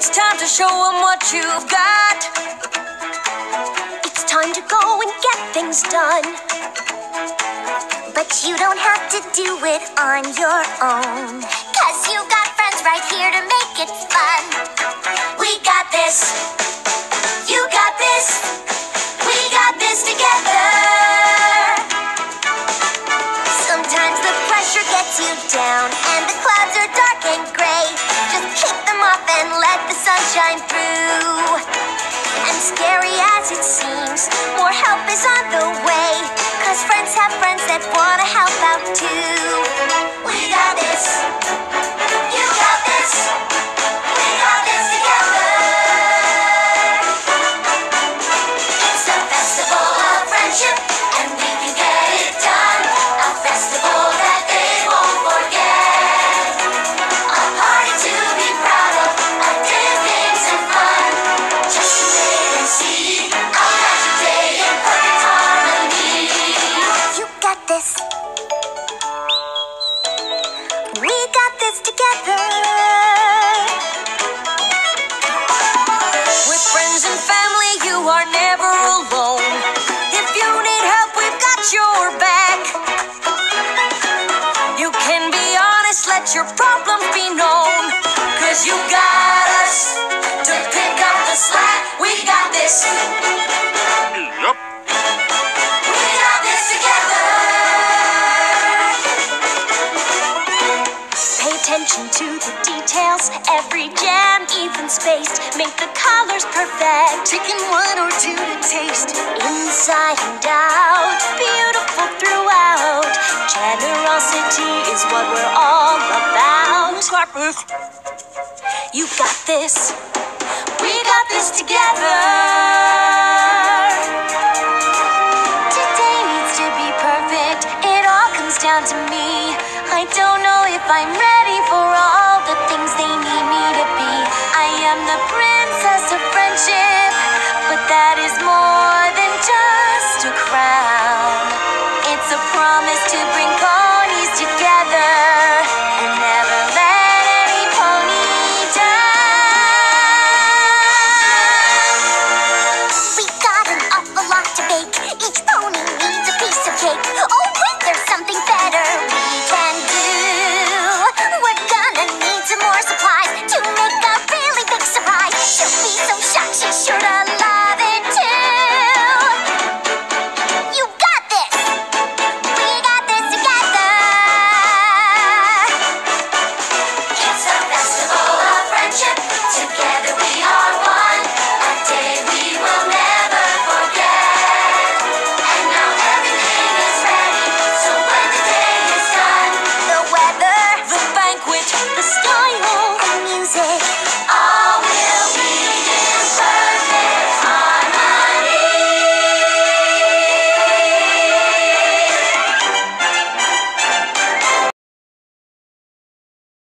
It's time to show them what you've got. It's time to go and get things done. But you don't have to do it on your own, 'cause you got friends right here to make it fun. We got this. You got this. We got this together. Sometimes the pressure gets you down and the clouds are dark and gray. Just kick them off and let the sun shine through. And scary as it seems, more help is on the way, 'cause friends have friends that wanna help out too. We got this. You got this. We got this together. It's a festival of friendship, and we can get it done. A festival that they won't forget. A party to be proud of, a day of games and fun. Just wait and see, a magic day in perfect harmony. You got this. We got this together. With friends and family, you are never alone. If you need help, we've got your back. You can be honest, let your problems be known, 'cause you got us to pick up the slack. We got this. Yup. We got this together. Pay attention to the details. Every jam even spaced. Make the colors perfect. Taking one or two to taste. Inside and out, beautiful throughout. Generosity is what we're all about. Clappers. You got this. We got this together. Today needs to be perfect. It all comes down to me. I don't know if I'm ready for all the things they need me to be. I am the princess of friendship, but that is more than just a crown. It's a promise to